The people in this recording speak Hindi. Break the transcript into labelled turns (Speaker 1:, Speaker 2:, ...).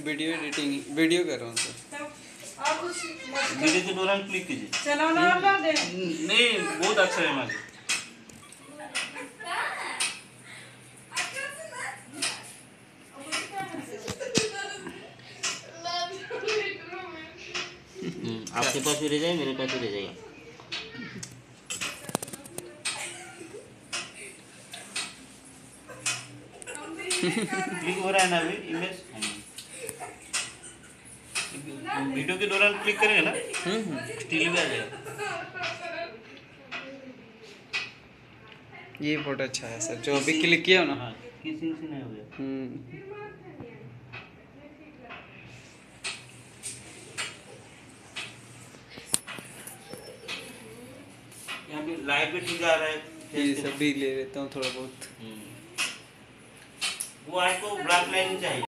Speaker 1: वीडियो एडिटिंग वीडियो कर रहा हूँ सर।
Speaker 2: और कुछ
Speaker 3: वीडियो के दौरान क्लिक कीजिए।
Speaker 2: चलो ना दे
Speaker 3: नहीं, बहुत अच्छा है माजी। आपके पास भी रह जाए, मेरे पास भी रह जाएगा। क्लिक हो रहा है ना अभी इमेज। वीडियो के दौरान क्लिक करेंगे ना, स्टिल भी आ जाएगा।
Speaker 1: ये फोटो अच्छा है सर, जो अभी क्लिक किया हो ना।
Speaker 3: हाँ, किसिंग से नहीं हो गया। यहाँ पे लाइट भी ठीक आ रहा है।
Speaker 1: ये सब भी ले लेता हूँ थोड़ा बहुत।
Speaker 3: वो आपको ब्लैक लाइन चाहिए।